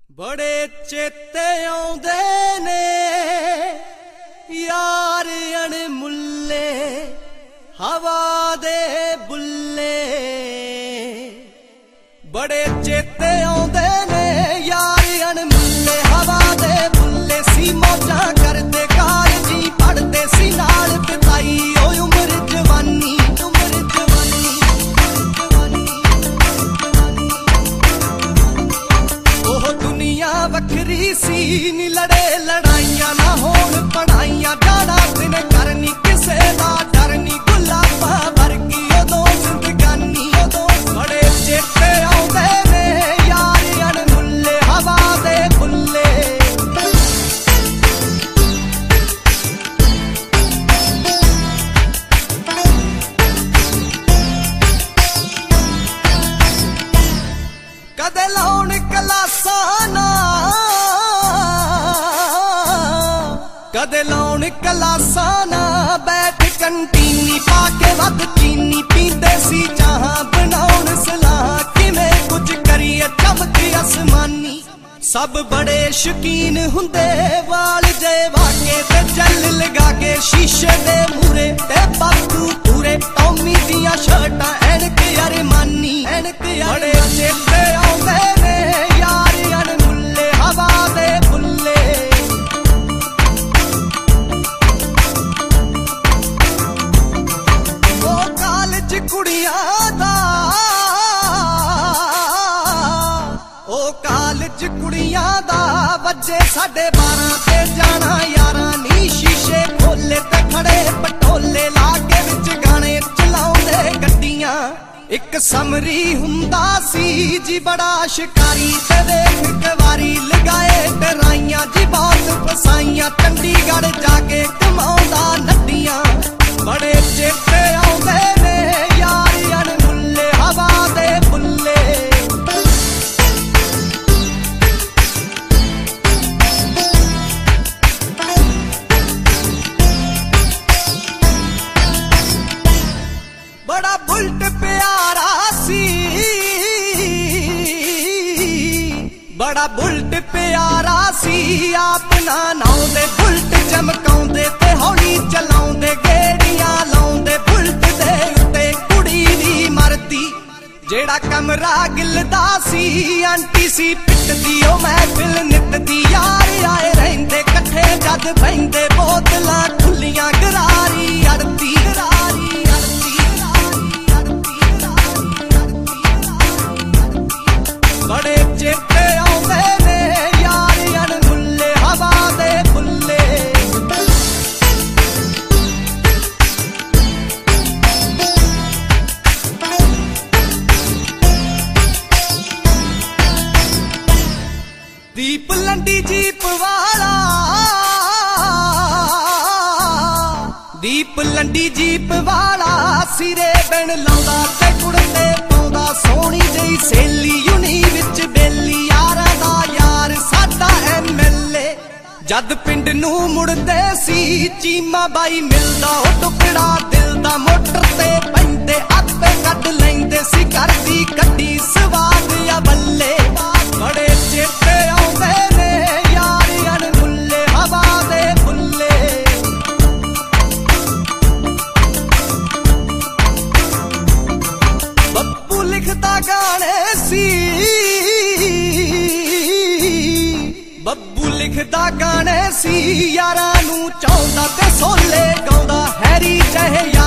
बड़े चेते आउंदे ने यार अणमुल्ले हवा दे बुल्ले। बड़े चेते आउंदे ने यार अणमुल्ले हवा दे बुल्ले। सी मौजां करदे कालजी पढ़दे सी नाल बिताई ओ उम्र जवानी वखरी सी नी लड़े लड़ाइयां ना होण पढ़ाइयां जाना दिन करनी किसे दा डर नी गुलाबा वर्गी उदों जिंदगानी उदों। बड़े चेते आउंदे ने यार अणमुल्ले हवा दे बुल्ले। कदे लाउण कलासां ना कदे लाउण कलासां ना बैठ कंटीनी पाके वध चीनी पींदे सी चाह बनाउण सलाह किवें कुछ करिए चमके आसमानी। सब बड़े शौकीन हुंदे वाल जे वाके ते जल लगा के शीशे दे मूरे ते बापू पूरे टॉमी दियां शर्टां ऐनक अरमानी ऐनक। बड़े चेते आउंदे ने यार अणमुल्ले हवा दे बुल्ले। ओ कालज कुड़ियां दा ओ कालज कुड़ियां दा वजे 12:30 ते जाना यारां नी शीशे खोले ते खड़े पटोले लागे विच गाने चलाउंदे गड्डियां। एक समरी हुंदा सी जी बड़ा शिकारी ते वेख कवारी लगाए डराइयां जी बहुत फसाइयां चंडीगढ़ जाके कमाउंदा नड्डियां। बड़े चेते आउंदे ने यार अणमुल्ले हवा दे बुल्ले। बड़ा बुलट प्यारा सी बड़ा बुलट प्यारा सी अपना नाउंदे बुलट चमकाउंदे ते हौली चलाउंदे गेड़ियां लाउंदे बुलट दे उत्ते कुड़ी दी मरदी। जेड़ा कमरा गिलदा सी आंटी सी पिटदी ओ महफिल निटदी यार आए रहिंदे कट्ठे जद बहिंदे बोतलां खुलियां गरारी अड़दी गरारी अड़दी। बड़े चेते आउंदे ने यार अणमुल्ले हवा दे बुल्ले। दीप लंडी जीप वाला दीप लंडी जीप वाला सिरे बिन लाउंदा ते कुड़ते पाउंदा सोहनी जई सहेली यूनी विच बेली यारां दा यार साडा MLA। जद पिंड नूं मुड़दे सी चीमा बाई मिलदा ओ टुकड़ा दिल दा मोटर ते पैंदे आपे कढ लैंदे सी घर दी गड्डी सवाद या बल्ले। बड़े चेते आउंदे ने यार अणमुल्ले हवा दे बुल्ले। बप्पू लिखदा गाने सी बब्बू लिखदा गाने सी यारां नूं चाहुंदा ते सोले गाउंदा हैरी चाहे